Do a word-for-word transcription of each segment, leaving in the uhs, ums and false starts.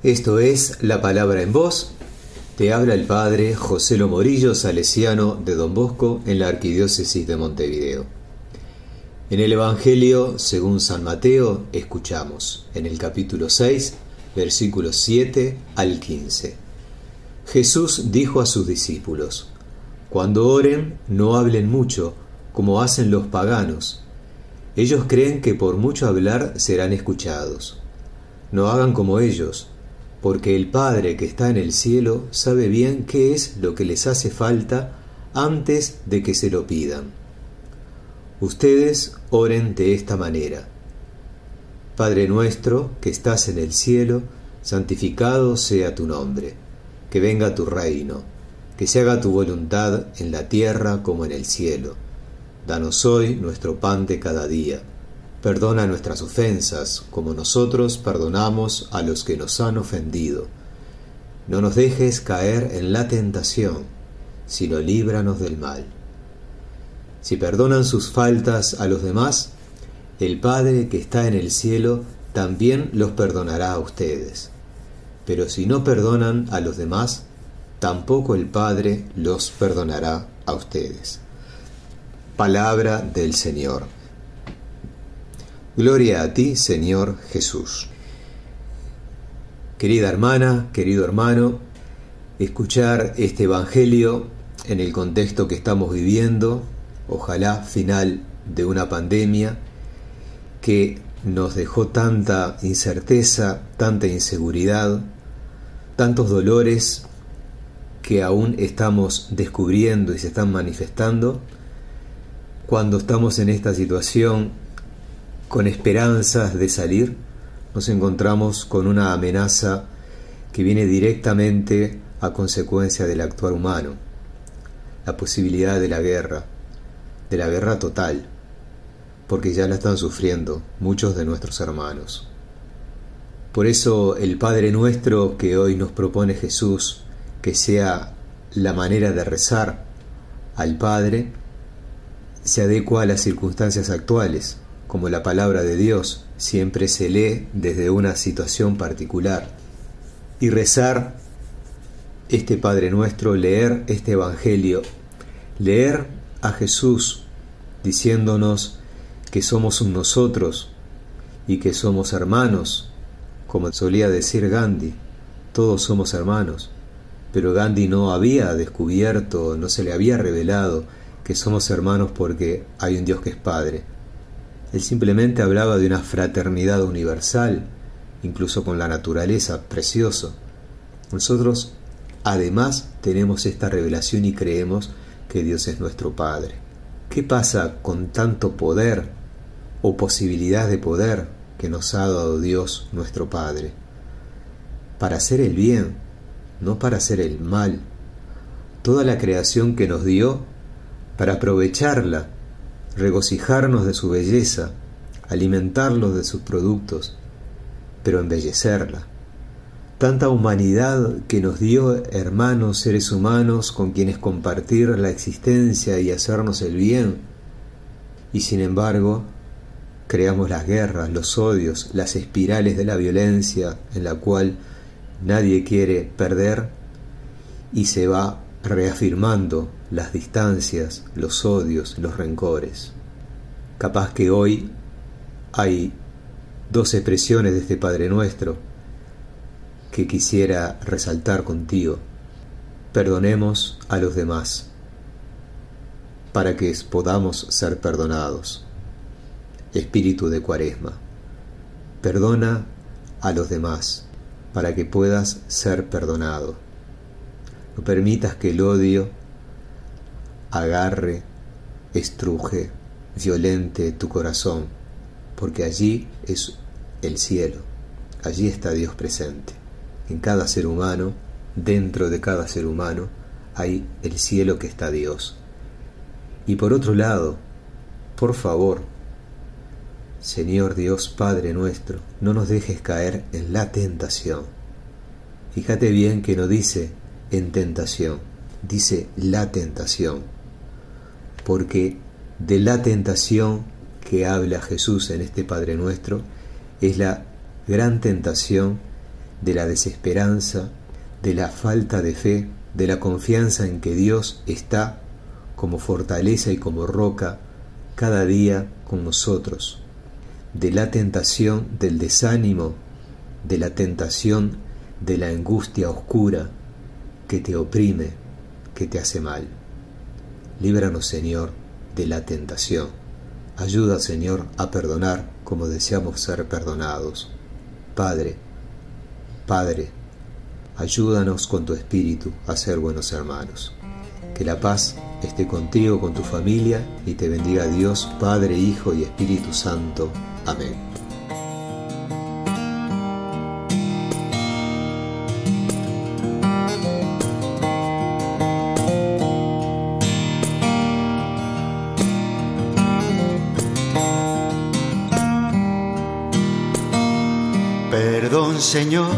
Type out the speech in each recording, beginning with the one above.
Esto es La Palabra en Voz. Te habla el padre José Lo Morillo, salesiano de Don Bosco en la Arquidiócesis de Montevideo. En el Evangelio según San Mateo escuchamos en el capítulo seis, versículos siete al quince. Jesús dijo a sus discípulos: Cuando oren, no hablen mucho, como hacen los paganos. Ellos creen que por mucho hablar serán escuchados. No hagan como ellos, porque el Padre que está en el cielo sabe bien qué es lo que les hace falta antes de que se lo pidan. Ustedes oren de esta manera: Padre nuestro que estás en el cielo, santificado sea tu nombre. Que venga tu reino, que se haga tu voluntad en la tierra como en el cielo. Danos hoy nuestro pan de cada día. Perdona nuestras ofensas, como nosotros perdonamos a los que nos han ofendido. No nos dejes caer en la tentación, sino líbranos del mal. Si perdonan sus faltas a los demás, el Padre que está en el cielo también los perdonará a ustedes. Pero si no perdonan a los demás, tampoco el Padre los perdonará a ustedes. Palabra del Señor. Gloria a ti, Señor Jesús. Querida hermana, querido hermano, escuchar este Evangelio en el contexto que estamos viviendo, ojalá final de una pandemia que nos dejó tanta incerteza, tanta inseguridad, tantos dolores que aún estamos descubriendo y se están manifestando. Cuando estamos en esta situación con esperanzas de salir, nos encontramos con una amenaza que viene directamente a consecuencia del actuar humano, la posibilidad de la guerra, de la guerra total, porque ya la están sufriendo muchos de nuestros hermanos. Por eso el Padre Nuestro que hoy nos propone Jesús, que sea la manera de rezar al Padre, se adecua a las circunstancias actuales. Como la palabra de Dios siempre se lee desde una situación particular. Y rezar este Padre Nuestro, leer este Evangelio, leer a Jesús diciéndonos que somos un nosotros y que somos hermanos, como solía decir Gandhi, todos somos hermanos. Pero Gandhi no había descubierto, no se le había revelado que somos hermanos porque hay un Dios que es Padre. Él simplemente hablaba de una fraternidad universal, incluso con la naturaleza, precioso. Nosotros, además, tenemos esta revelación y creemos que Dios es nuestro Padre. ¿Qué pasa con tanto poder o posibilidad de poder que nos ha dado Dios, nuestro Padre? Para hacer el bien, no para hacer el mal. Toda la creación que nos dio, para aprovecharla, regocijarnos de su belleza, alimentarlos de sus productos, pero embellecerla. Tanta humanidad que nos dio, hermanos, seres humanos con quienes compartir la existencia y hacernos el bien, y sin embargo creamos las guerras, los odios, las espirales de la violencia en la cual nadie quiere perder y se va reafirmando las distancias, los odios, los rencores. Capaz que hoy hay dos expresiones de este Padre Nuestro que quisiera resaltar contigo. Perdonemos a los demás para que podamos ser perdonados. Espíritu de Cuaresma. Perdona a los demás para que puedas ser perdonado. No permitas que el odio agarre, estruje, violente tu corazón, porque allí es el cielo, allí está Dios presente. En cada ser humano, dentro de cada ser humano, hay el cielo que está Dios. Y por otro lado, por favor, Señor Dios Padre nuestro, no nos dejes caer en la tentación. Fíjate bien que no dice en tentación, dice la tentación, porque de la tentación que habla Jesús en este Padre Nuestro es la gran tentación de la desesperanza, de la falta de fe, de la confianza en que Dios está como fortaleza y como roca cada día con nosotros, de la tentación del desánimo, de la tentación de la angustia oscura que te oprime, que te hace mal. Líbranos, Señor, de la tentación. Ayuda, Señor, a perdonar como deseamos ser perdonados. Padre, Padre, ayúdanos con tu Espíritu a ser buenos hermanos. Que la paz esté contigo, con tu familia, y te bendiga Dios, Padre, Hijo y Espíritu Santo. Amén. Perdón, Señor,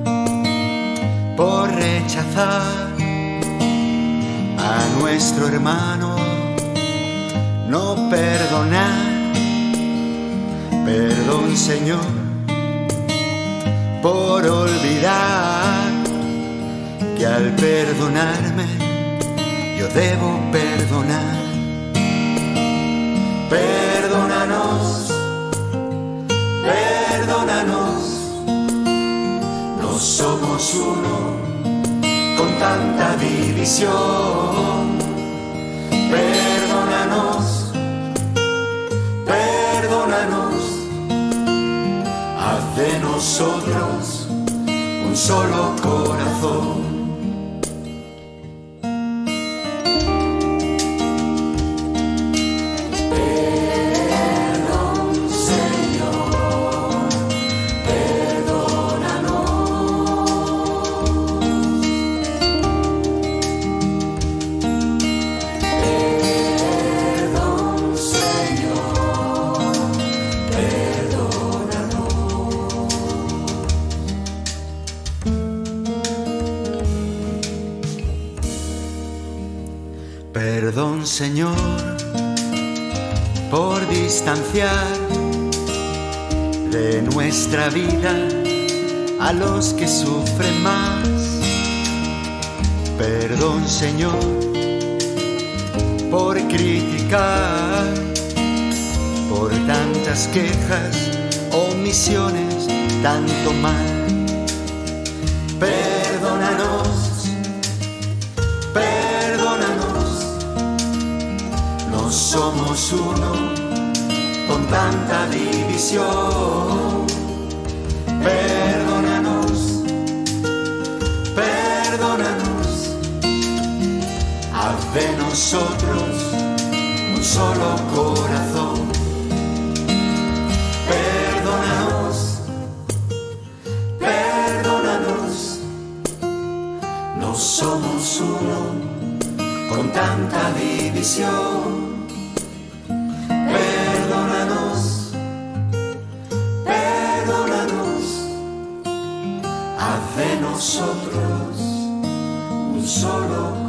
por rechazar a nuestro hermano, no perdonar. Perdón, Señor, por olvidar que al perdonarme yo debo perdonar. Perdónanos, perdónanos. No somos uno con tanta división. Perdónanos, perdónanos. Haz de nosotros un solo corazón. Perdón, Señor, por distanciar de nuestra vida a los que sufren más. Perdón, Señor, por criticar, por tantas quejas, omisiones, tanto mal. Perdónanos, perdónanos. No somos uno con tanta división. Perdónanos, perdónanos. Haz de nosotros un solo corazón. Perdónanos, perdónanos. No somos uno con tanta división. Perdónanos, perdónanos. Haz de nosotros un solo corazón.